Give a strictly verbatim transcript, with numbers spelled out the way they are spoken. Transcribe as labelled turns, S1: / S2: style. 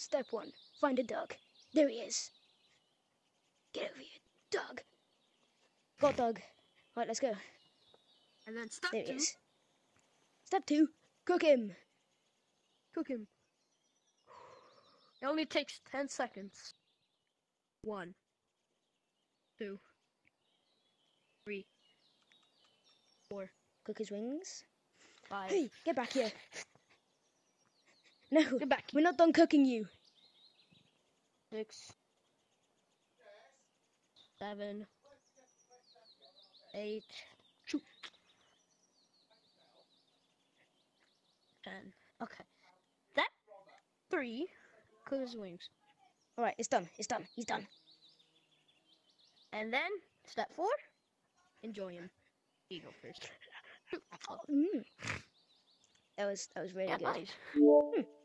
S1: Step one, find a dog. There he is. Get over here, dog. Got dog. Right, let's go.
S2: And then step
S1: There he
S2: two.
S1: is. Step two, cook him.
S2: Cook him. It only takes ten seconds. One, two, three, four,
S1: Cook his wings.
S2: five.
S1: Hey, get back here. No,
S2: Get back.
S1: we're not done cooking you.
S2: Six, seven, eight, shoot, ten. Okay. That three, cook his wings.
S1: All right, it's done. It's done. He's done.
S2: And then step four, enjoy him. You go first.
S1: Mm. That was that was really
S2: Yeah,
S1: good.
S2: nice.
S1: Hmm.